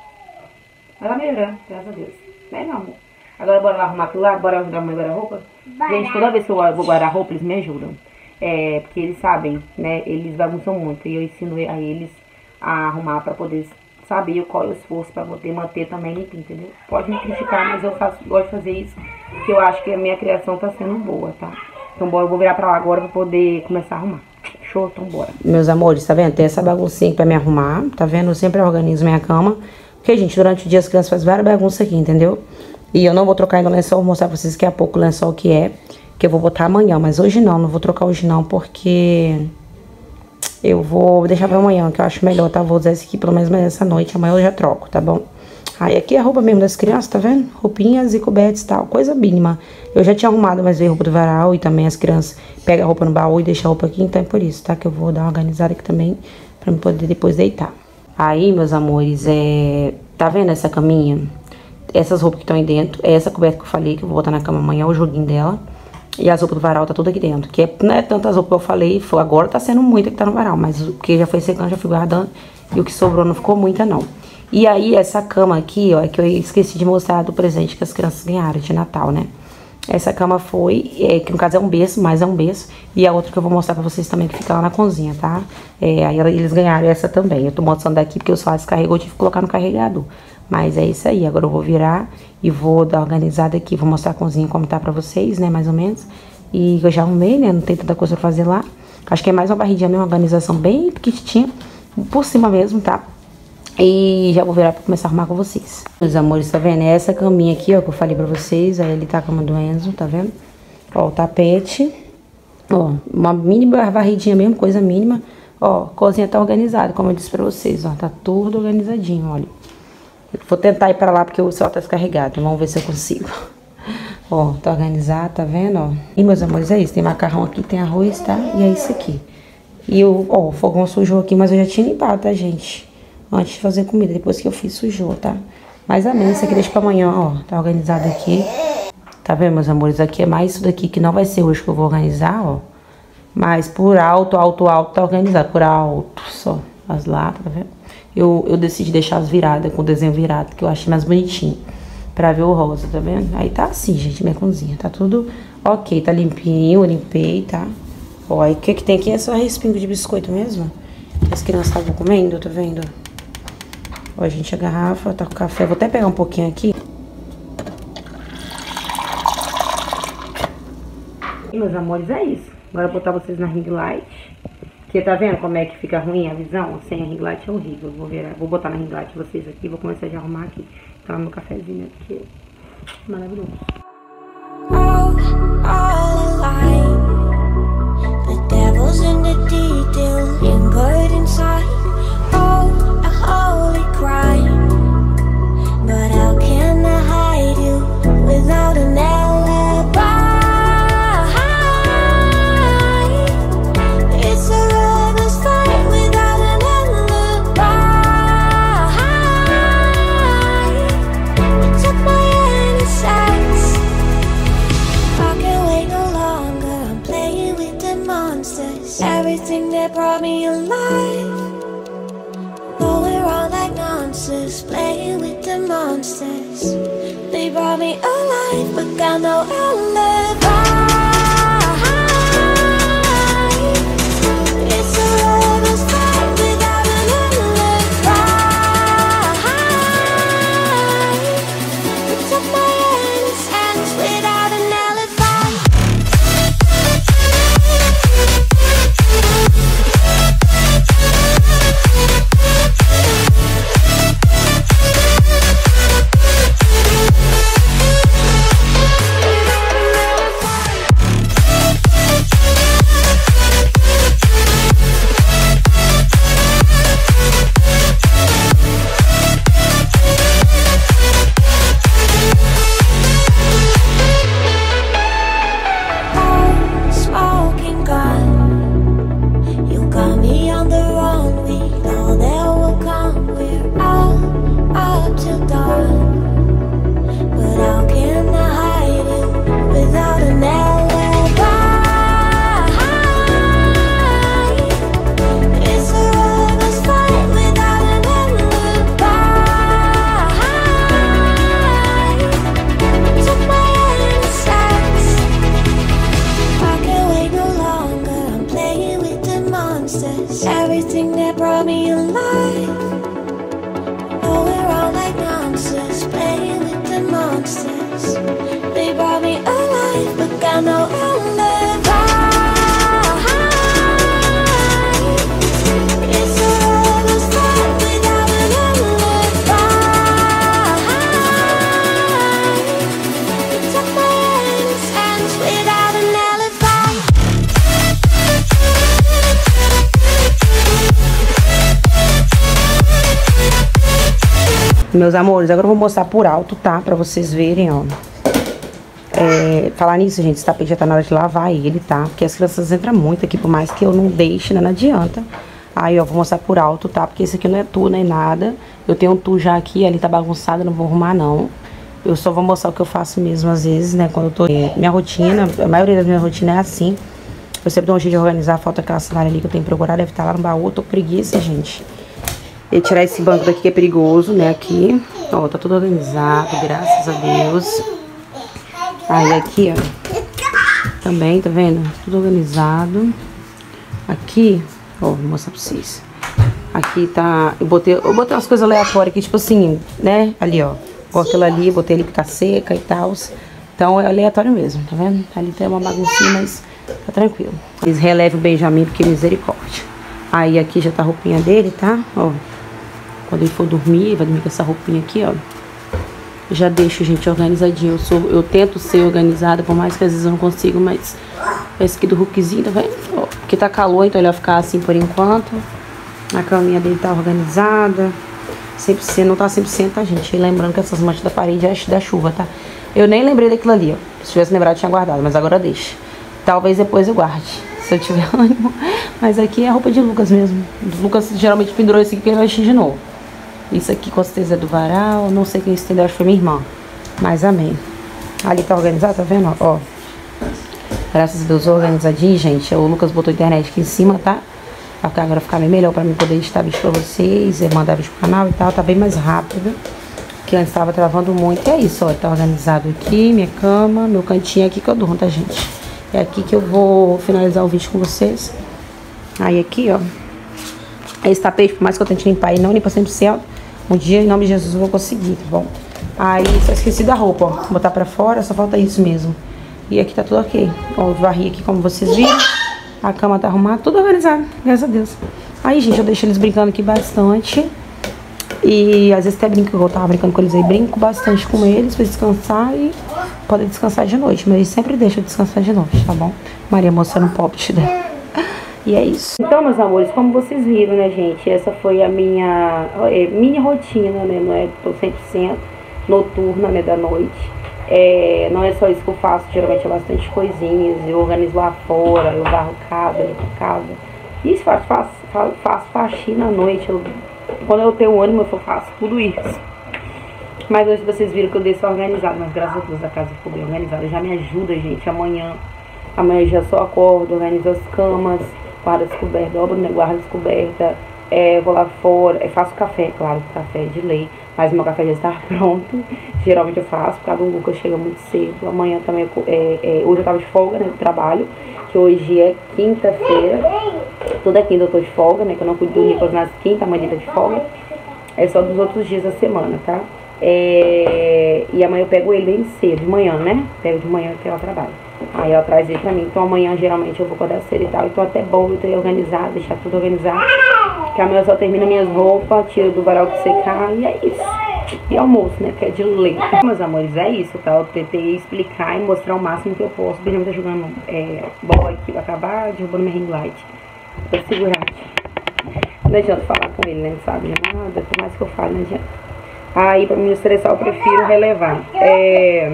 Speaker 1: Mas tá melhorando, graças a Deus. Né, meu amor? Agora bora lá arrumar aquilo lá, bora ajudar a mãe a guardar roupa? Gente, toda vez que eu vou guardar roupa, eles me ajudam. É, porque eles sabem, né? Eles bagunçam muito. E eu ensino a eles a arrumar pra poder saber qual é o esforço pra poder manter também limpo, entendeu? Pode me criticar, mas eu faço, gosto de fazer isso, porque eu acho que a minha criação tá sendo boa, tá? Então bora, eu vou virar pra lá agora pra poder começar a arrumar. Show? Então bora. Meus amores, tá vendo? Tem essa baguncinha pra me arrumar, tá vendo? Eu sempre organizo minha cama. Porque, gente, durante o dia as crianças fazem várias bagunças aqui, entendeu? E eu não vou trocar ainda o lençol, vou mostrar pra vocês daqui a pouco o lençol que é. Que eu vou botar amanhã, mas hoje não, não vou trocar hoje não, porque... Eu vou deixar pra amanhã, que eu acho melhor, tá? Vou usar esse aqui pelo menos essa noite, amanhã eu já troco, tá bom? Aí aqui é a roupa mesmo das crianças, tá vendo? Roupinhas e cobertas e tal, coisa mínima. Eu já tinha arrumado, mas veio roupa do varal e também as crianças pegam a roupa no baú e deixam a roupa aqui, então é por isso, tá? Que eu vou dar uma organizada aqui também, pra eu poder depois deitar. Aí, meus amores, é... Tá vendo essa caminha? Essas roupas que estão aí dentro, é essa coberta que eu falei, que eu vou botar na cama amanhã, o joguinho dela. E as roupas do varal tá tudo aqui dentro. Que é, não é tantas roupas que eu falei, foi, agora tá sendo muita que tá no varal. Mas o que já foi secando, já fui guardando. E o que sobrou não ficou muita, não. E aí, essa cama aqui, ó, é que eu esqueci de mostrar do presente que as crianças ganharam de Natal, né? Essa cama foi, é, que no caso é um berço, mas é um berço. E a outra que eu vou mostrar pra vocês também, que fica lá na cozinha, tá? É, aí eles ganharam essa também. Eu tô mostrando daqui porque o celular descarregou, eu tive que colocar no carregador. Mas é isso aí, agora eu vou virar e vou dar uma organizada aqui, vou mostrar a cozinha como tá pra vocês, né, mais ou menos. E eu já arrumei, né, não tem tanta coisa pra fazer lá. Acho que é mais uma barridinha mesmo, uma organização bem pequitinha, por cima mesmo, tá? E já vou virar pra começar a arrumar com vocês. Meus amores, tá vendo? É essa caminha aqui, ó, que eu falei pra vocês, aí ele tá a cama do Enzo, tá vendo? Ó, o tapete, ó, uma mínima varridinha mesmo, coisa mínima. Ó, a cozinha tá organizada, como eu disse pra vocês, ó, tá tudo organizadinho, olha. Vou tentar ir pra lá porque o celular tá descarregado. Vamos ver se eu consigo. Ó, tá organizado, tá vendo, ó? E, meus amores, é isso. Tem macarrão aqui, tem arroz, tá? E é isso aqui. E o, ó, o fogão sujou aqui, mas eu já tinha limpado, tá, gente? Antes de fazer comida, depois que eu fiz, sujou, tá? Mas a mesa aqui deixa pra amanhã, ó. Tá organizado aqui. Tá vendo, meus amores? Aqui é mais isso daqui que não vai ser hoje que eu vou organizar, ó. Mas por alto, alto, alto, tá organizado. Por alto, só. As latas, tá vendo? eu, eu decidi deixar as viradas, com o desenho virado, que eu achei mais bonitinho. Pra ver o rosa, tá vendo? Aí tá assim, gente, minha cozinha. Tá tudo ok, tá limpinho, eu limpei, tá? Ó, aí o que que tem aqui é só respingo de biscoito mesmo. Que as crianças estavam comendo, tá vendo? Ó, gente, a garrafa tá com café. Vou até pegar um pouquinho aqui. E, meus amores, é isso. Agora eu vou botar vocês na ring light. Porque tá vendo como é que fica ruim a visão? Sem a ring light é horrível. Vou, ver, vou botar na ring light vocês aqui. Vou começar a arrumar aqui. Tomar meu cafezinho aqui. Maravilhoso.
Speaker 3: All, all alive. The devil's in the detail, lingered inside. Oh, a holy crime. But how can I hide you without an alibi? It's a lover's fight without an alibi. You took my innocence. I can't wait no longer. I'm playing with the monsters. Everything that brought me alive. Though we're all like monsters, playing with the monsters. They brought me alive, but got no alibi. It's a lover's fight without an alibi. You took my innocence without an alibi. Oh, smoking gun. You got me on the run. We know that will come. We're out, up till dawn. But how can I hide you without an alibi? It's a lover's fight without an alibi. Took my innocence. I can't wait no longer. I'm playing with the monsters. Everything that brought me alive. Oh, we're all like monsters, playing with the monsters. They brought me alive, but got no alibi. It's a lover's fight without an alibi. You took my innocence without an alibi.
Speaker 1: Meus amores, agora eu vou mostrar por alto, tá? Pra vocês verem, ó. É, falar nisso, gente, esse tapete já tá na hora de lavar ele, tá? Porque as crianças entram muito aqui, por mais que eu não deixe, né? Não adianta. Aí, ó, vou mostrar por alto, tá? Porque esse aqui não é tu, nem nada. Eu tenho um tu já aqui, ali tá bagunçado, não vou arrumar, não. Eu só vou mostrar o que eu faço mesmo, às vezes, né? Quando eu tô... É, minha rotina, a maioria das minhas rotinas é assim. Eu sempre dou um jeito de organizar, falta aquela sandália ali que eu tenho que procurar, deve estar lá no baú. Eu tô com preguiça, gente. E tirar esse banco daqui que é perigoso, né? Aqui, ó, tá tudo organizado, graças a Deus. Aí aqui, ó, também, tá vendo? Tudo organizado. Aqui, ó, vou mostrar pra vocês. Aqui tá, eu botei, eu botei umas coisas aleatórias aqui, tipo assim, né? Ali, ó, igual aquilo ali, botei ali que tá seca e tal. Então é aleatório mesmo, tá vendo? Ali tem uma baguncinha, mas tá tranquilo. Eles relevam o Benjamin, porque misericórdia. Aí aqui já tá a roupinha dele, tá? Ó. Quando ele for dormir, vai dormir com essa roupinha aqui, ó. Já deixo, gente, organizadinho. Eu, sou, eu tento ser organizada, por mais que às vezes eu não consigo, mas... Esse aqui do Hulkzinho, tá vendo? Ó, porque tá calor, então ele vai ficar assim por enquanto. A caminha dele tá organizada. cem por cento, não tá cem por cento, tá, gente? E lembrando que essas manchas da parede é da chuva, tá? Eu nem lembrei daquilo ali, ó. Se tivesse lembrado, eu tinha guardado, mas agora deixa. Talvez depois eu guarde, se eu tiver ânimo. Mas aqui é a roupa de Lucas mesmo. O Lucas geralmente pendurou esse aqui porque ele vai vestir de novo. Isso aqui com certeza é do varal. Não sei quem estendeu, acho que foi minha irmã. Mas amém. Ali tá organizado, tá vendo? Ó, ó. Graças a Deus organizadinho, gente. O Lucas botou a internet aqui em cima, tá? A câmera ficar bem melhor pra mim poder editar vídeo pra vocês, mandar vídeo pro canal e tal, tá bem mais rápido. Que antes tava travando muito. E é isso, ó, tá organizado aqui, minha cama, meu cantinho aqui que eu durmo, tá, gente? É aqui que eu vou finalizar o vídeo com vocês. Aí aqui, ó, esse tapete, por mais que eu tente limpar ele, não limpa cem por cento. Um dia, em nome de Jesus, eu vou conseguir, tá bom? Aí, só esqueci da roupa, ó, vou botar pra fora, só falta isso mesmo. E aqui tá tudo ok. Ó, eu varri aqui, como vocês viram. A cama tá arrumada, tudo organizado, graças a Deus. Aí, gente, eu deixo eles brincando aqui bastante. E às vezes até brinco, eu tava brincando com eles aí, brinco bastante com eles pra descansar e poder descansar de noite. Mas sempre deixa eu descansar de noite, tá bom? Maria mostrando o poppet dela. E é isso. Então, meus amores, como vocês viram, né, gente? Essa foi a minha é, mini rotina, né? Não é cem por cento noturna, né, da noite. É, não é só isso que eu faço, geralmente é bastante coisinhas. Eu organizo lá fora, eu varro casa, limpo casa. Isso, faço, faço, faço, faço faxina à noite. Eu, quando eu tenho ânimo, eu faço tudo isso. Mas hoje vocês viram que eu dei só organizado. Mas graças a Deus a casa ficou bem organizada. Já me ajuda, gente, amanhã. Amanhã eu já só acordo, organizo as camas, guardo as cobertas, dobro minha guarda as cobertas. É, vou lá fora, é, faço café, claro, café é de lei. Mas meu café já está pronto. Geralmente eu faço, por causa do Lucas chega muito cedo. Amanhã também, é, é, hoje eu tava de folga, né, do trabalho. Que hoje é quinta-feira. Toda quinta eu tô de folga, né, que eu não cuido do Nicolas nas quinta, amanhã tá de folga. É só dos outros dias da semana, tá? É, e amanhã eu pego ele bem cedo, de manhã, né? Pego de manhã que ela trabalha. Aí ela traz ele pra mim. Então amanhã geralmente eu vou acordar cedo e tal. Então até bom eu ter organizado, deixar tudo organizado. Que amanhã eu só termino minhas roupas, tiro do varal que secar e é isso. E almoço, né? Que é de lei. Meus amores, é isso, tá? Eu tentei explicar e mostrar o máximo que eu posso. O Benjamin tá jogando é, bola aqui, vai acabar derrubando minha ring light. Vou segurar aqui. Não adianta falar com ele, né? Não sabe nada. Por mais que eu fale, não adianta. Aí, pra me estressar, eu prefiro relevar. É...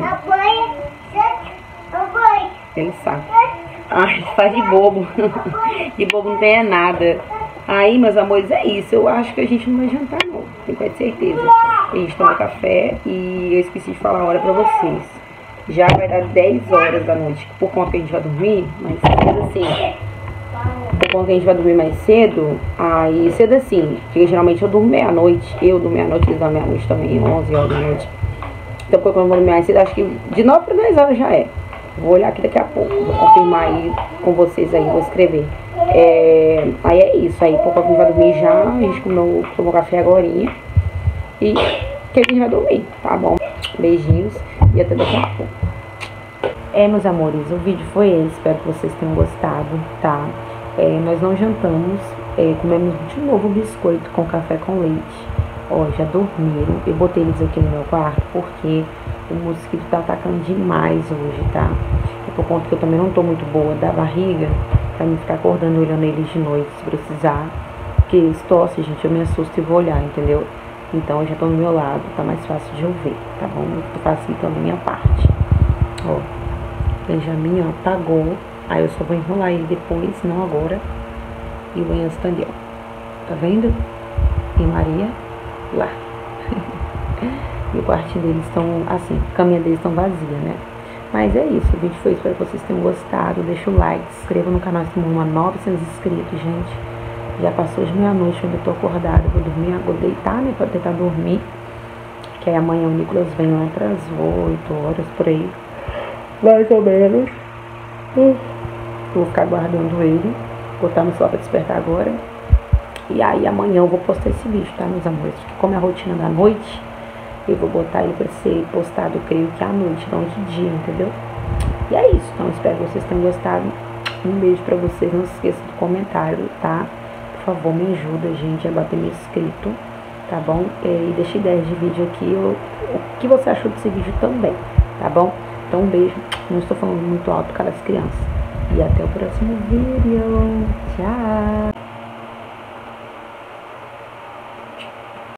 Speaker 1: Ele sabe. Ai, faz de bobo. De bobo não tem nada. Aí, meus amores, é isso. Eu acho que a gente não vai jantar, não. Tenho quase certeza. A gente toma café e eu esqueci de falar a hora pra vocês. Já vai dar dez horas da noite. Por conta que a gente vai dormir, mas cedo assim. Por conta que a gente vai dormir mais cedo. Aí, cedo assim. Porque geralmente eu durmo meia-noite. Eu durmo meia-noite, eles dormem meia-noite também, onze horas da noite. Então, quando eu vou dormir mais cedo, acho que de nove para dez horas já é. Vou olhar aqui daqui a pouco, vou confirmar aí com vocês aí, vou escrever. É, aí é isso, aí pouco a gente vai dormir já, a gente comeu, tomou café agorinha. E que a gente vai dormir, tá bom? Beijinhos e até daqui a pouco. É, meus amores, o vídeo foi esse, espero que vocês tenham gostado, tá? É, nós não jantamos, é, comemos de novo biscoito com café com leite. Ó, já dormiram, eu botei eles aqui no meu quarto porque o mosquito tá atacando demais hoje, tá? É por conta que eu também não tô muito boa da barriga, pra mim ficar acordando olhando eles de noite, se precisar. Porque eles tossem, gente, eu me assusto e vou olhar, entendeu? Então eu já tô do meu lado, tá mais fácil de eu ver, tá bom? Eu tô facilitando a minha parte. Ó, Benjamin, ó, apagou. Aí eu só vou enrolar ele depois, não agora. E o Enzo tá ali, ó. Tá vendo? E Maria lá. E o quartinho deles estão assim, a caminha deles estão vazia, né? Mas é isso, o vídeo foi, espero que vocês tenham gostado. Deixa o like, se inscreva no canal, estamos uma novecentos inscritos, gente. Já passou de meia-noite, eu ainda tô acordada, vou dormir, vou deitar, né, pra tentar dormir. Que aí amanhã o Nicolas vem lá pras oito horas, por aí. Mais ou menos. Hum. Vou ficar guardando ele, botar no celular pra despertar agora. E aí amanhã eu vou postar esse vídeo, tá, meus amores? Porque como é a rotina da noite, eu vou botar ele pra ser postado, creio que à noite, não de dia, entendeu? E é isso, então espero que vocês tenham gostado. Um beijo pra vocês, não se esqueça do comentário, tá? Por favor, me ajuda, gente, a bater mil inscritos, tá bom? E deixa ideias de vídeo aqui, o, o que você achou desse vídeo também, tá bom? Então um beijo, não estou falando muito alto por causa das crianças. E até o próximo vídeo. Tchau!